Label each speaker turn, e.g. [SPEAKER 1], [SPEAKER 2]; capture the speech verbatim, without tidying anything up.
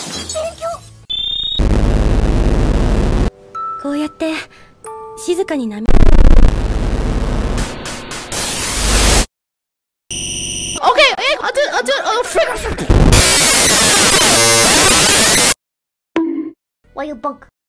[SPEAKER 1] こうやって静かになめ。
[SPEAKER 2] Okay, eh, aduh, aduh, oh, frick.
[SPEAKER 3] Why you bug?